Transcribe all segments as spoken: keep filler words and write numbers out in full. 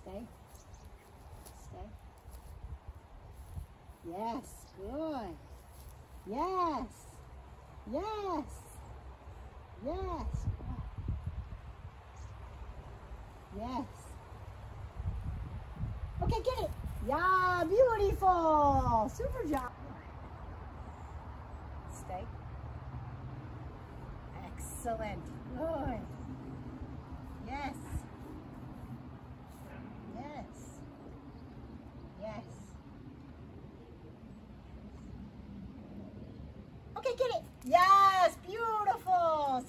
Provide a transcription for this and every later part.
Stay. Stay. Yes, good. Yes. Yes. Yes. Yes. Okay, get it. Yeah, beautiful. Super job. Stay. Excellent. Good. Yes. Yes. Yes. Okay, get it. Yes, beautiful.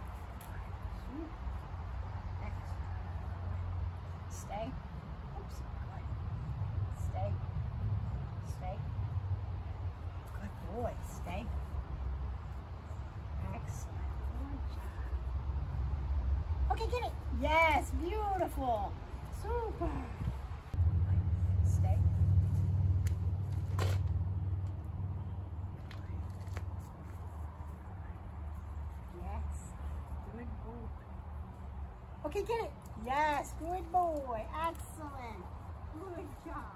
Stay. Oops. Stay. Stay. Good boy. Stay. Excellent. Good job. Okay, get it. Yes, beautiful. Super. Stay. Yes. Good boy. Okay, get it. Yes, good boy. Excellent. Good job.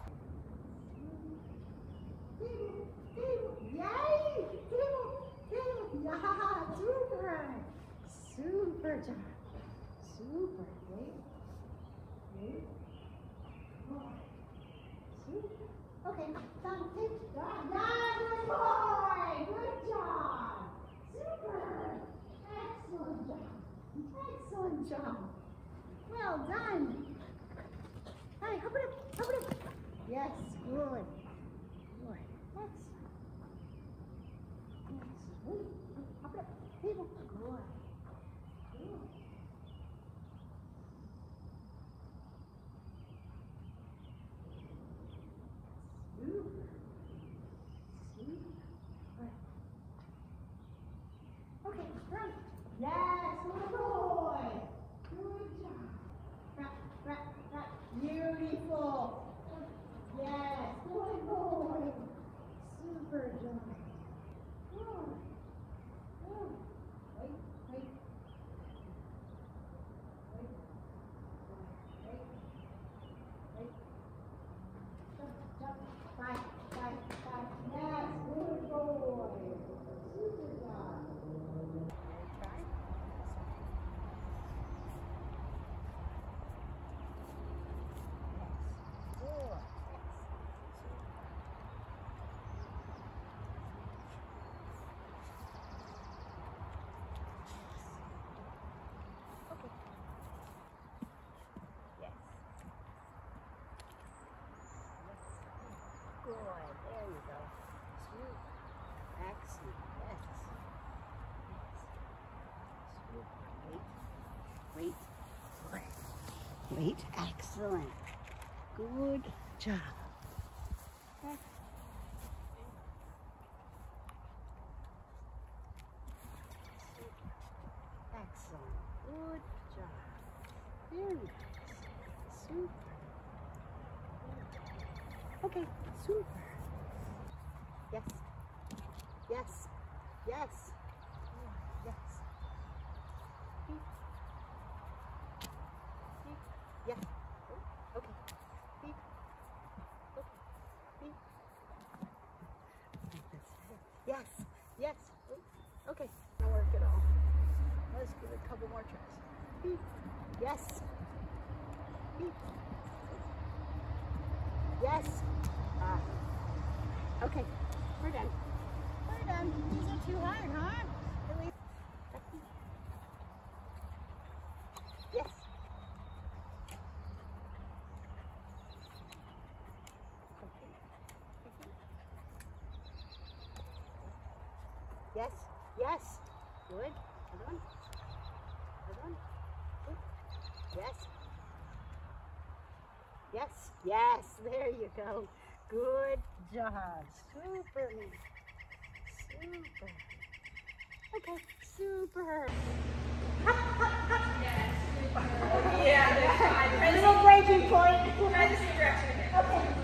Yay! Yeah, super. Super job. Super. Wait. Wait. Super. Okay, done. Good job. Yeah, good boy. Good job. Super. Excellent job. Excellent job. Well done. Hey, hop it up, hop it up. Yes, good. Good. Excellent. Yes. Hop it up. People. Good. Good. Super. Super. Okay, right. Yes, good boy. Good job. Right, right, right. Beautiful. Yes, good boy. Super job. Good. Good. Wait, wait. Wait. Wait. Wait. Jump, jump. Five, five, five. Yes, good boy. Super job. Try. Good. There you go. Sweet. Excellent. Yes. Yes. Wait. Wait. Wait. Wait. Excellent. Good job. Okay. Excellent. Good job. Very nice. Super. Okay, super. Yes. Yes. Yes. Yes. Beep. Beep. Yes. Oh, okay. Beep. Okay. Beep. Yes. Yes. Oh, okay. Not work at all. Let's give it a couple more tries. Beep. Yes. Beep. Yes. Ah. Okay. We're done. We're done. These are too hard, huh? At least. Yes. Yes. Yes. Good. Other one. Other one. Good. Yes. Yes, yes, there you go. Good job. Super. Super. Okay, super. Yes, super. Yeah, there's a little breaking point. Try the same direction again. Okay.